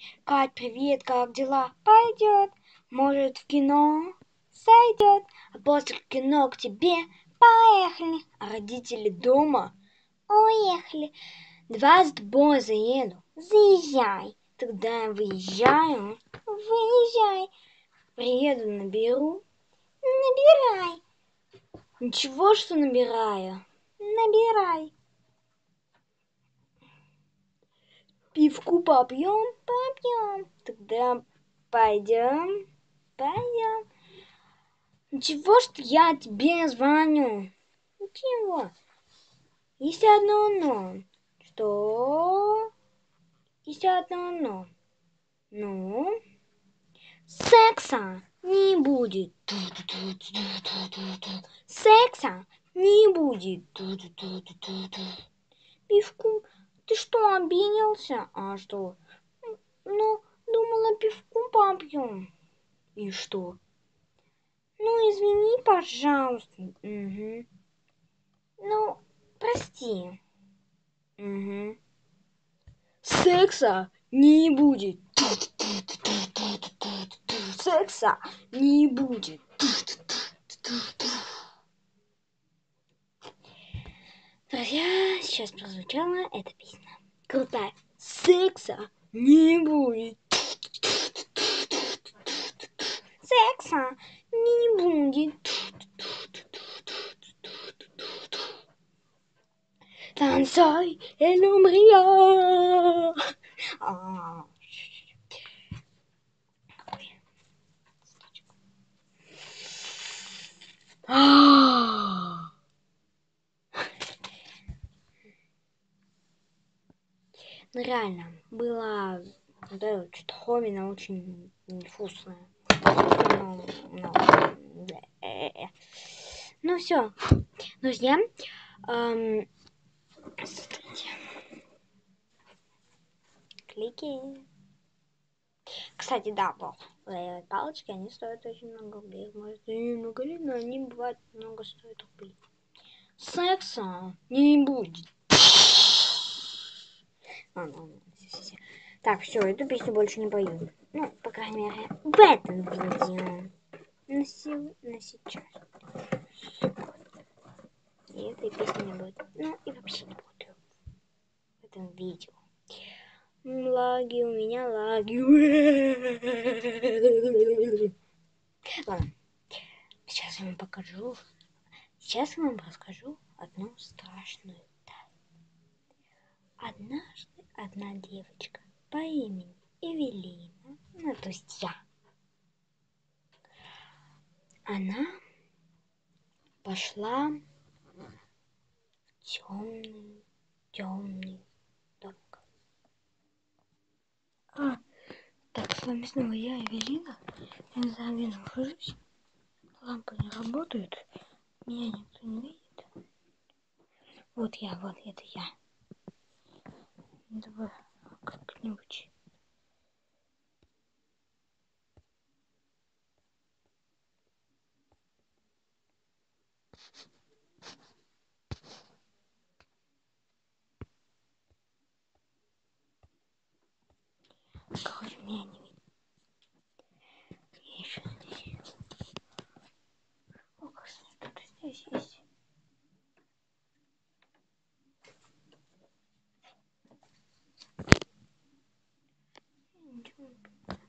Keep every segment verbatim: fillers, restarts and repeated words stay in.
Кать, привет, как дела? Пойдет. Может, в кино? Сойдет. А после кино к тебе поехали. А родители дома? Уехали. Два с тобой заеду. Заезжай. Тогда я выезжаю. Выезжай. Приеду, наберу. Набирай. Ничего, что набираю. Набирай. Пивку попьем, попьем. Тогда пойдем, пойдем. Ничего, что я тебе звоню. Ничего. Есть одно но. Что? Есть одно но. Ну? Секса не будет. Секса не будет. Пивку. Ты что, обиделся? А что? Ну, думала, пивку попьем. И что? Ну, извини, пожалуйста. Угу. Ну, прости. Угу. Секса не будет. Секса не будет. Друзья, сейчас прозвучала эта песня. Крутая. Секса не будет. Секса не будет. Танцуй, эль умрия. А, а. Ну реально, было да, что-то хомина очень невкусное. Ну, ну, ну все, друзья, эм, смотрите. Клики. Кстати, да, палочки, они стоят очень много рублей. Может, и немного ли, но они бывают много стоят рублей. Секса не будет. А, ну, все, все. Так, все, эту песню больше не пою. Ну, по крайней мере, в этом видео. На, се... на сейчас. И этой песни не будет. Ну, и вообще не буду в этом видео. Лаги у меня, лаги. Ладно. Сейчас я вам покажу. Сейчас я вам расскажу одну страшную тайну. Однажды одна девочка по имени Эвелина, ну то есть я, она пошла в темный, темный домик. А, так, с вами снова я, Эвелина. Я не знаю, я нахожусь. Лампы не работают. Меня никто не видит. Вот я, вот это я. Давай как-нибудь. Короче, меня не видит. Я еще здесь. О, кажется, что-то здесь есть. Ничего.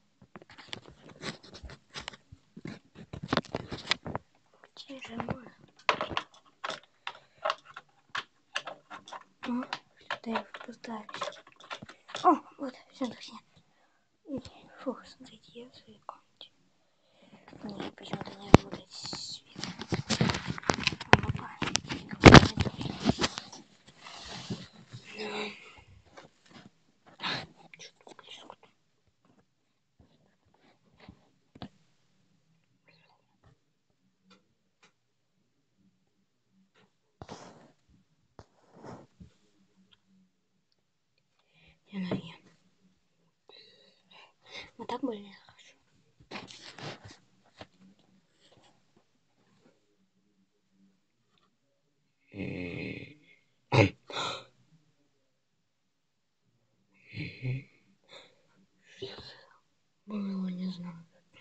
Где же мы? О, что-то я поставить. О, вот, все, друзья. Фух, смотрите, я в своей комнате. Мне почему-то не работает свет. Опа. Вот так более хорошо. Было, не знаю.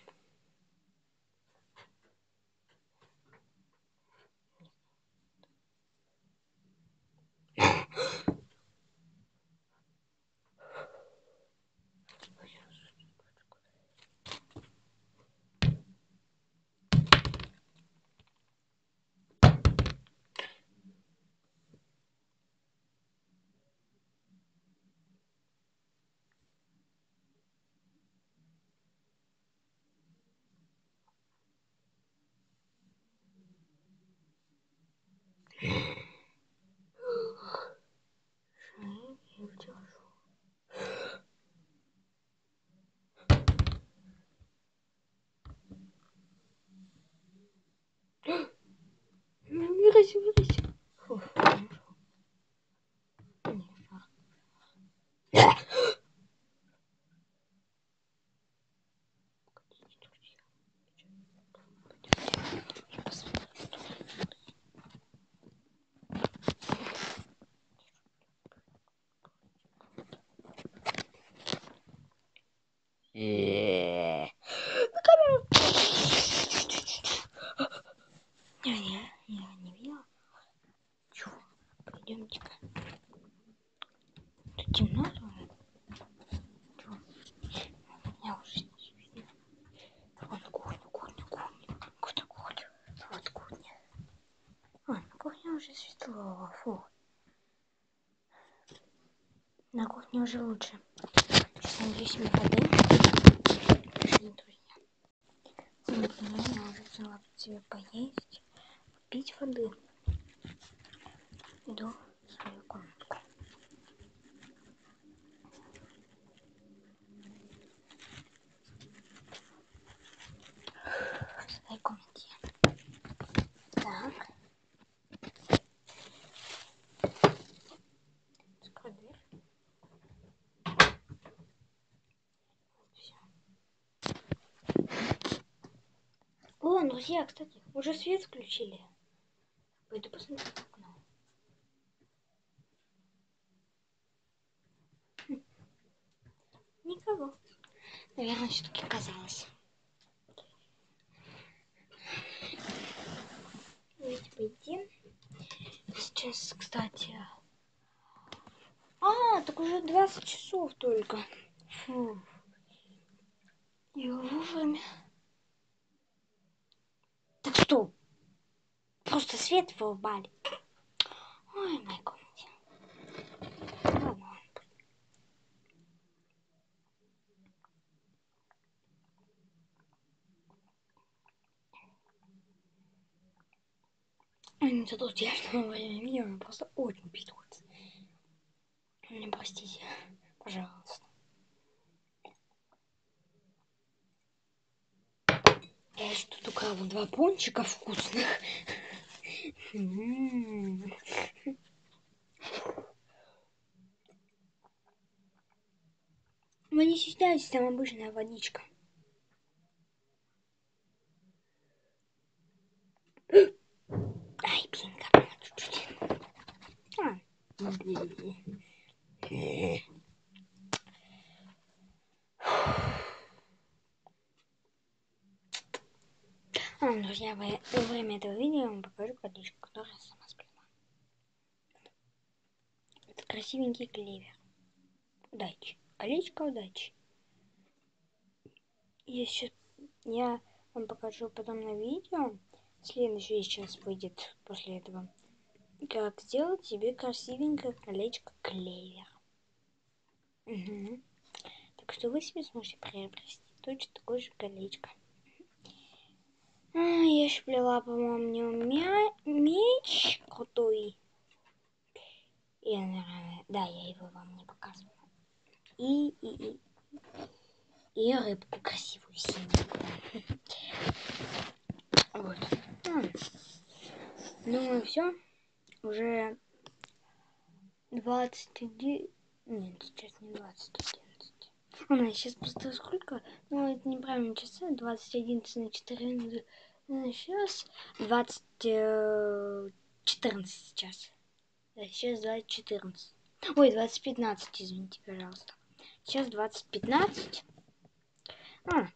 Вырайся, вырайся. Фу, Не, не, я не видела. Чё? Пойдемте-ка. Тут темно тоже. Чё? Я уже не видно. Вот кухня, кухня, кухня. Куда кухня? Вот кухня. А, на кухне уже светло. Фу. На кухне уже лучше. Сейчас надеюсь, мы воды. Пошли, друзья. Например, я уже взяла себе поесть, пить воды. Иду в свою комнатку. В своей комнате. Так. Закрой дверь. Все. О, друзья, кстати, уже свет включили. Пойду посмотрю в окно. Хм. Никого. Наверное, все-таки казалось. Давайте пойдем. Сейчас, кстати... А, так уже двадцать часов только. Фу. И вовремя. Так что? Просто свет вырубали. Ой, моя комната. Ладно. Это тут я что во время видео просто очень петуется. Мне простите, пожалуйста. Я еще тут украла два пончика вкусных. Вы не стесняйтесь, там обычная водичка. Ай, блин, как чуть-чуть. А, а, друзья, во время этого видео я вам покажу карточку, которая сама сплела. Это красивенький клевер. Удачи. Колечко удачи. Я сейчас я вам покажу потом на видео. Следующее сейчас выйдет после этого. Как сделать себе красивенькое колечко клевер. Угу. Так что вы себе сможете приобрести точно такое же колечко. А, я еще плела, по-моему, мя... меч крутой. Я, наверное, да, я его вам не показывала. И, и, и, и рыбку красивую синенькую. Вот. Ну и все. Уже двадцать один. Нет, сейчас не двадцать одиннадцать. А, сейчас просто сколько? Ну, это неправильно часы. двадцать одиннадцать на четыре минуты. Сейчас двадцать четырнадцать сейчас. Да, сейчас двадцать четырнадцать. Ой, двадцать пятнадцать, извините, пожалуйста. Сейчас двадцать пятнадцать. А,